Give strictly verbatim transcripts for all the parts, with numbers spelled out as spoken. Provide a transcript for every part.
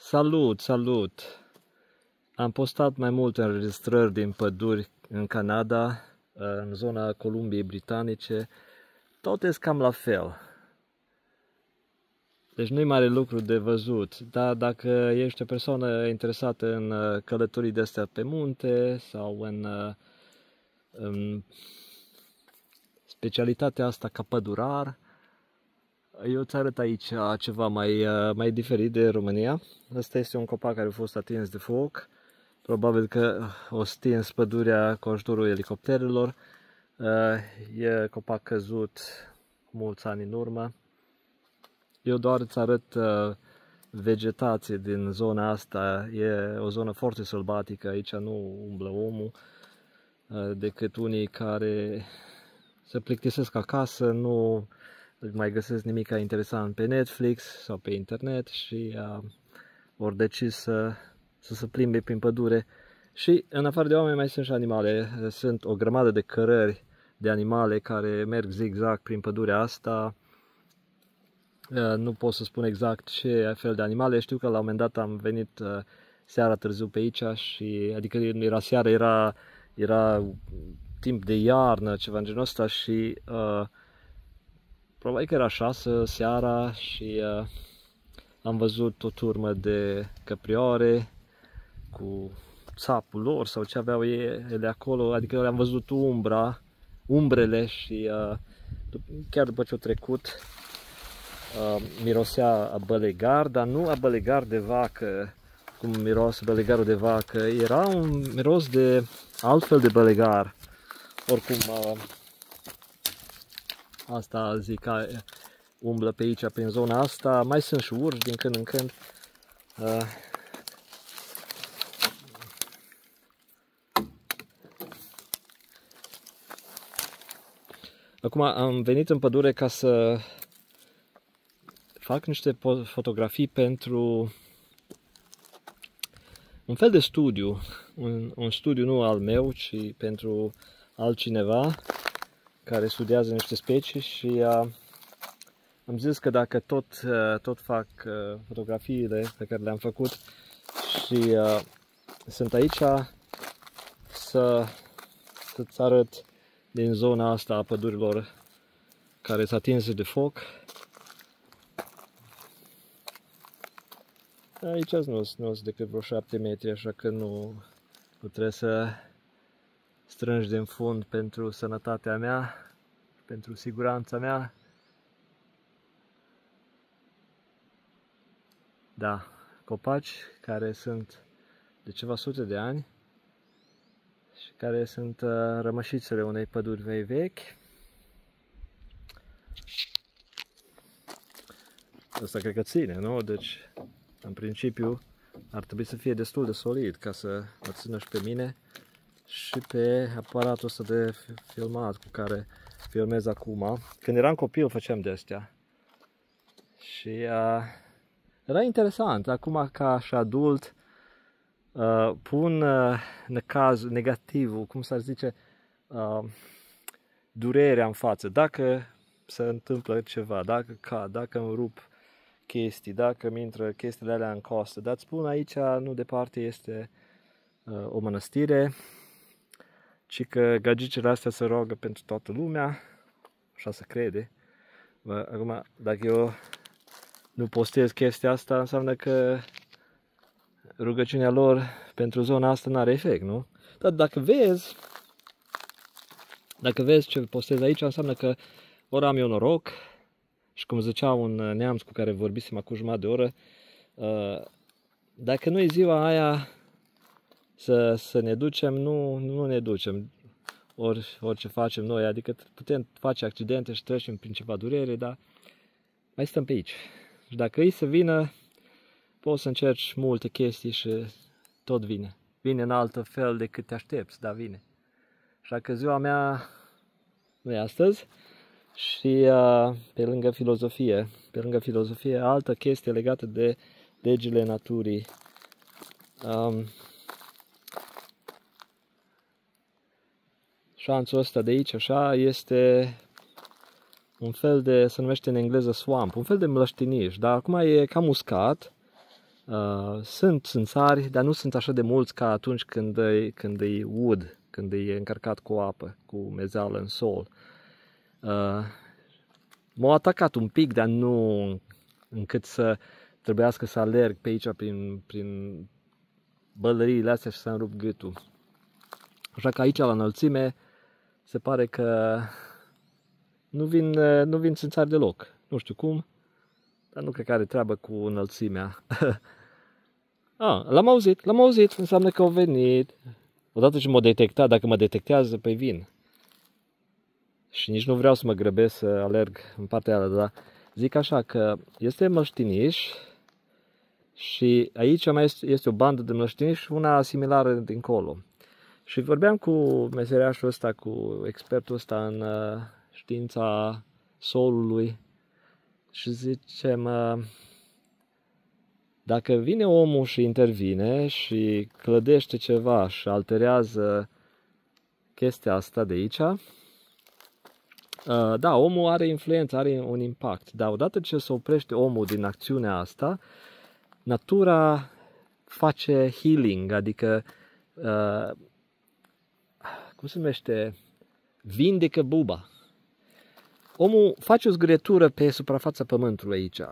Salut, salut! Am postat mai multe înregistrări din păduri în Canada, în zona Columbiei Britanice. Tot e cam la fel. Deci nu-i mare lucru de văzut, dar dacă ești o persoană interesată în călătorii de-astea pe munte sau în, în specialitatea asta ca pădurar, eu îți arăt aici ceva mai, mai diferit de România. Asta este un copac care a fost atins de foc. Probabil că o stins pădurea cu ajutorul elicopterelor. E copac căzut mulți ani în urmă. Eu doar îți arăt vegetație din zona asta. E o zonă foarte sălbatică. Aici nu umblă omul, decât unii care se plictisesc acasă, nu mai găsesc nimic interesant pe Netflix sau pe internet și uh, ori decis să, să se plimbe prin pădure. Și în afară de oameni mai sunt și animale. Sunt o grămadă de cărări de animale care merg zigzag prin pădurea asta. Uh, nu pot să spun exact ce fel de animale. Știu că la un moment dat am venit uh, seara târziu pe aici și, adică era seară, era, era timp de iarnă, ceva în genul ăsta și uh, probabil că era șase seara și uh, am văzut o turmă de căprioare cu țapul lor sau ce aveau ele acolo, adică am văzut umbra, umbrele și uh, chiar după ce au trecut uh, mirosea a bălegar, dar nu a bălegar de vacă, cum miros bălegarul de vacă, era un miros de altfel de bălegar, oricum. Uh, Asta zic că umblă pe aici, prin zona asta. Mai sunt și urși din când în când. Uh. Acum am venit în pădure ca să fac niște fotografii pentru un fel de studiu. Un, un studiu nu al meu, ci pentru altcineva care studiază niște specii și uh, am zis că dacă tot, uh, tot fac uh, fotografiile pe care le-am făcut și uh, sunt aici să, să-ți arăt din zona asta a pădurilor care s-a atins de foc. Aici nu sunt decât vreo șapte metri, așa că nu, nu trebuie să strângi din fund pentru sănătatea mea, pentru siguranța mea. Da, copaci care sunt de ceva sute de ani și care sunt uh, rămășițele unei păduri vei vechi. Asta cred că ține, nu? Deci, în principiu, ar trebui să fie destul de solid ca să mă țină și pe mine și pe aparatul ăsta de filmat cu care filmez acum. Când eram copil făceam de astea și uh, era interesant. Acum ca și adult uh, pun uh, necaz, negativul, cum s-ar zice, uh, durerea în față. Dacă se întâmplă ceva, dacă cad, dacă îmi rup chestii, dacă îmi intră chestiile alea în costă. Dar îți spun, aici nu departe este uh, o mănăstire, ci că gagicile astea se roagă pentru toată lumea, așa se crede. Acum, dacă eu nu postez chestia asta, înseamnă că rugăciunea lor pentru zona asta nu are efect, nu? Dar dacă vezi, dacă vezi ce postez aici, înseamnă că ori am eu noroc, și cum zicea un neamț cu care vorbisem acum jumătate de oră, dacă nu e ziua aia Să, să ne ducem, nu, nu ne ducem, Ori, orice facem noi, adică putem face accidente și trecem prin ceva durere, dar mai stăm pe aici. Și dacă îi să vină, poți să încerci multe chestii și tot vine. Vine în altă fel decât te aștepți, dar vine. Așa că ziua mea nu e astăzi și uh, pe lângă filozofie, pe lângă filozofie, altă chestie legată de legile naturii. Um, Șanțul ăsta de aici, așa, este un fel de, se numește în engleză swamp, un fel de mlăștiniș, dar acum e cam uscat. Uh, sunt țânțari, dar nu sunt așa de mulți ca atunci când e, când e wood, când e încărcat cu apă, cu mezeală în sol. Uh, m-au atacat un pic, dar nu încât să trebuiască să alerg pe aici prin, prin bălăriile astea și să-mi rup gâtul. Așa că aici, la înălțime, se pare că nu vin, nu vin țânțari deloc. Nu știu cum, dar nu cred că are treabă cu înălțimea. Ah, l-am auzit, l-am auzit, înseamnă că au venit. Odată ce m-a detectat, dacă mă detectează, pe vin. Și nici nu vreau să mă grăbesc să alerg în partea aia, dar zic așa că este mlăștiniș și aici mai este, este o bandă de mlăștiniș și una similară dincolo. Și vorbeam cu meseriașul ăsta, cu expertul ăsta în uh, știința solului și zicem, uh, dacă vine omul și intervine și clădește ceva și alterează chestia asta de aici, uh, da, omul are influență, are un impact, dar odată ce se oprește omul din acțiunea asta, natura face healing, adică uh, cum se numește, vindecă buba. Omul face o zgârietură pe suprafața pământului aici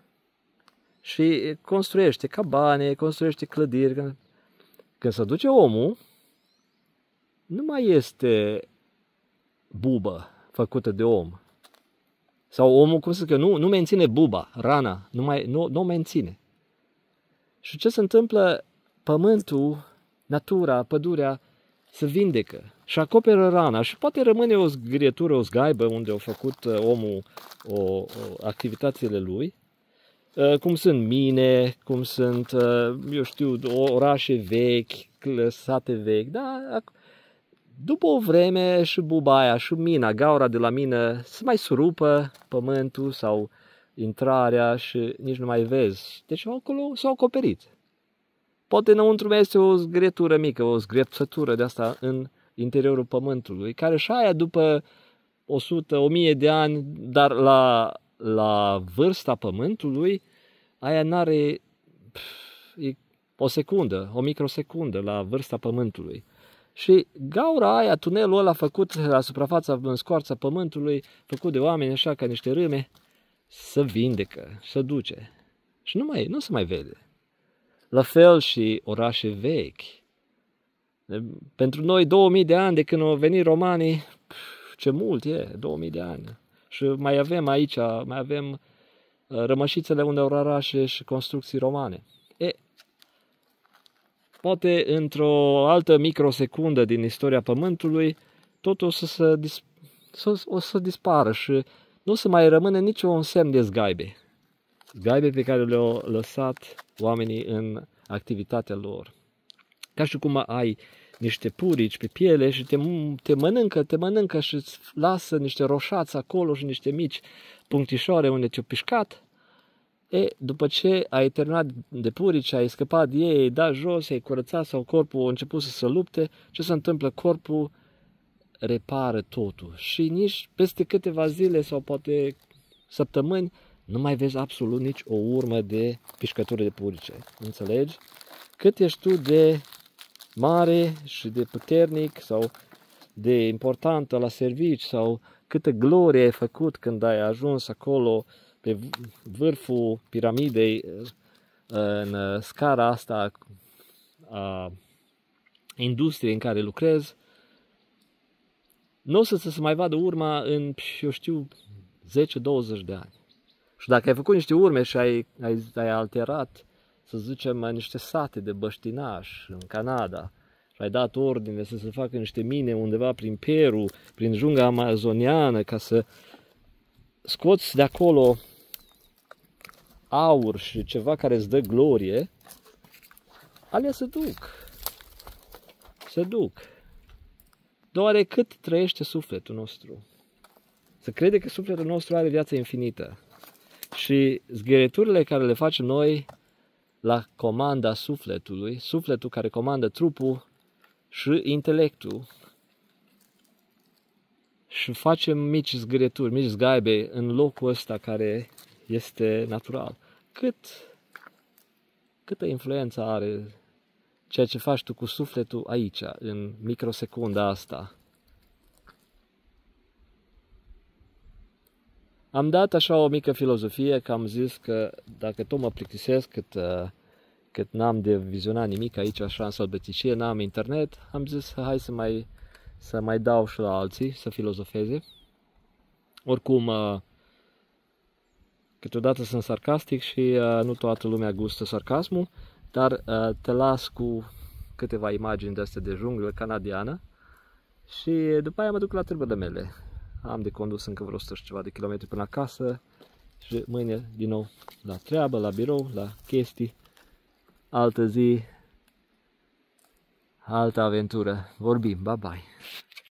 și construiește cabane, construiește clădiri. Când se duce omul, nu mai este bubă făcută de om. Sau omul, cum să zic eu, nu, nu menține buba, rana, nu, mai, nu, nu o menține. Și ce se întâmplă? Pământul, natura, pădurea, se vindecă și acoperă rana și poate rămâne o zgrietură, o zgaibă unde a făcut omul o, o, activitățile lui, cum sunt mine, cum sunt, eu știu, orașe vechi, sate vechi, dar după o vreme și buba aia, și mina, gaura de la mină, se mai surupă pământul sau intrarea și nici nu mai vezi. Deci acolo s-au acoperit. Poate înăuntru mai este o zgrietură mică, o zgrepsătură de asta în interiorul pământului, care și aia după o sută, o mie de ani, dar la, la vârsta pământului, aia n-are o secundă, o microsecundă la vârsta pământului. Și gaura aia, tunelul ăla făcut la suprafața, în scoarța pământului, făcut de oameni așa ca niște râme, se vindecă, se duce. Și nu, mai, nu se mai vede. La fel și orașe vechi. Pentru noi două mii de ani de când au venit romanii, ce mult e, două mii de ani. Și mai avem aici, mai avem rămășițele unde au orașe și construcții romane. E, poate într-o altă microsecundă din istoria Pământului, totul o să, se dis- o să dispară și nu o să mai rămâne niciun semn de zgaibe. Zgaibe pe care le-au lăsat oamenii în activitatea lor. Ca și cum ai niște purici pe piele și te, te mănâncă, te mănâncă și îți lasă niște roșați acolo și niște mici punctișoare unde te-au pișcat. E, după ce ai terminat de purici, ai scăpat de ei, ai dat jos, ai curățat sau corpul a început să se lupte, ce se întâmplă? Corpul repară totul și nici peste câteva zile sau poate săptămâni nu mai vezi absolut nici o urmă de pișcătură de purice. Înțelegi? Cât ești tu de mare și de puternic sau de importantă la servici sau câtă glorie ai făcut când ai ajuns acolo pe vârful piramidei în scara asta a industriei în care lucrezi, nu o să se mai vadă urma în, eu știu, zece douăzeci de ani. Și dacă ai făcut niște urme și ai, ai, ai alterat, să zicem, niște sate de băștinaș în Canada și ai dat ordine să se facă niște mine undeva prin Peru, prin jungla amazoniană, ca să scoți de acolo aur și ceva care îți dă glorie, alea se duc. Se duc. Doar cât trăiește sufletul nostru. Să crede că sufletul nostru are viața infinită. Și zgârieturile care le facem noi la comanda sufletului, sufletul care comandă trupul și intelectul, și facem mici zgârieturi, mici zgaibe în locul ăsta care este natural. Cât, câtă influență are ceea ce faci tu cu sufletul aici, în microsecunda asta. Am dat așa o mică filozofie, că am zis că dacă tot mă plictisesc cât, cât n-am de vizionat nimic aici așa în sălbăticie, n-am internet, am zis hai să mai, să mai dau și la alții, să filozofeze. Oricum, câteodată sunt sarcastic și nu toată lumea gustă sarcasmul, dar te las cu câteva imagini de astea de junglă canadiană și după aia mă duc la trebele mele. Am de condus încă vreo o sută și ceva de kilometri până acasă și mâine din nou la treabă, la birou, la chestii. Altă zi, altă aventură. Vorbim, bye bye!